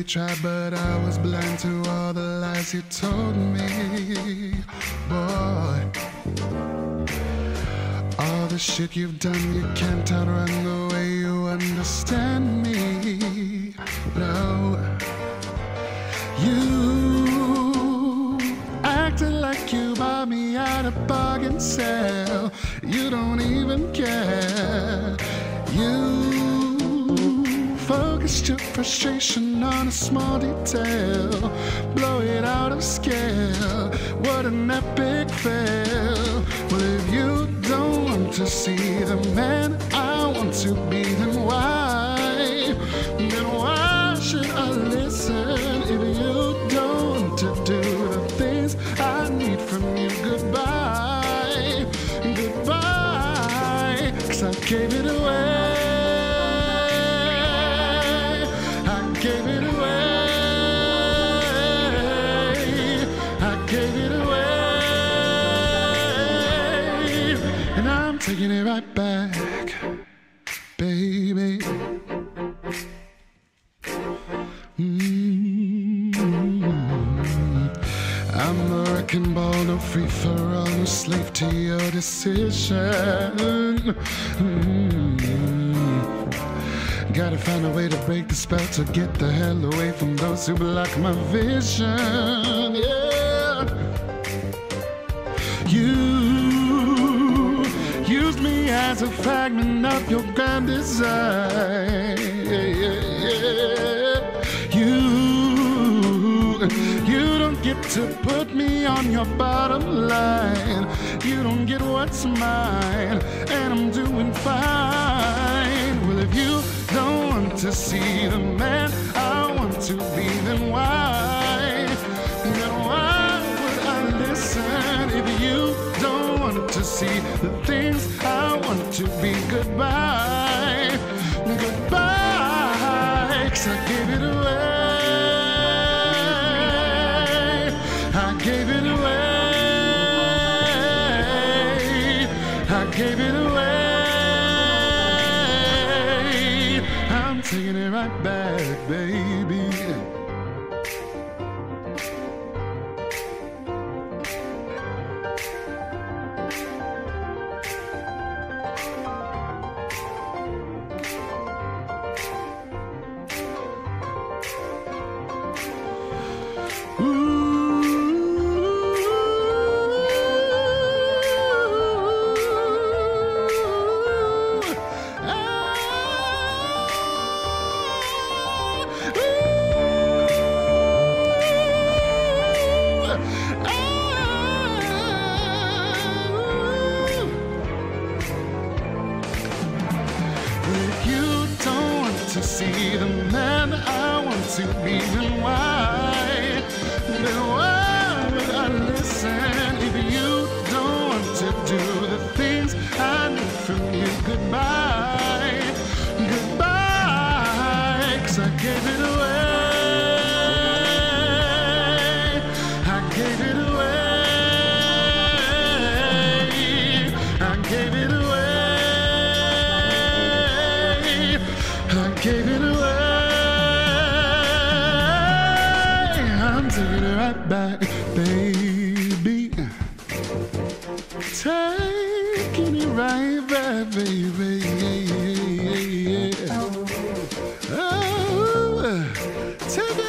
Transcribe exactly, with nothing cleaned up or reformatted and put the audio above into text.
tried, but I was blind to all the lies you told me. Boy, all the shit you've done, you can't outrun the way you understand me. No, you acted like you bought me at a bargain sale. You don't even care. You focused your frustration on a small detail, blow it out of scale. What an epic fail. Well, if you don't want to see the man I want to be, then why? Then why should I listen? If you don't want to do the things I need from you, goodbye, goodbye. 'Cause I gave it away. Gave it away, I gave it away, and I'm taking it right back, baby. Mm-hmm. I'm a wrecking ball, no free for all, no slave to your decision. Mm-hmm. Gotta find a way to break the spell to get the hell away from those who block my vision. Yeah, you used me as a fragment of your grand design. Yeah, yeah, yeah. You, you don't get to put me on your bottom line. You don't get what's mine, and I'm doing fine. Well, if you don't want to see the man I want to be, then why? Then why would I listen? If you don't want to see the things I want to be, goodbye, goodbye. 'Cause I gave it away, I gave it away, I gave it away. Taking it right back, baby. To see the man I want to be, then why? Then why would I listen? If you don't want to do the things I need from you, goodbye, goodbye. 'Cause I gave it away, I gave it away, I gave it away. I gave it away, I'm taking it right back, baby. Taking it right back, baby. Yeah, yeah, yeah. Oh, take it.